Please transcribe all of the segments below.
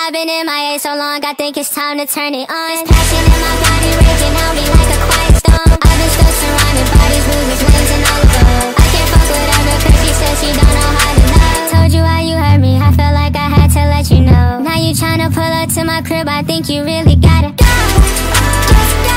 I've been M.I.A so long, I think it's time to turn it on. This passion in my body raging on me like a quiet storm. I've been stuck surrounded by these losers, lanes and all above. I can't fuck with her cause she says she don't know how to love. Told you how you hurt me, I felt like I had to let you know. Now you tryna pull up to my crib, I think you really gotta go. Just go.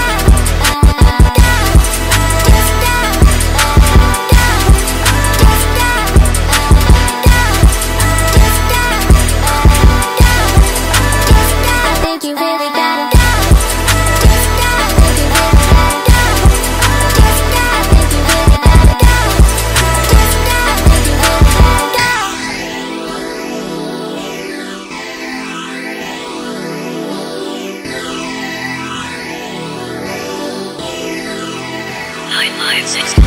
Xtayalive.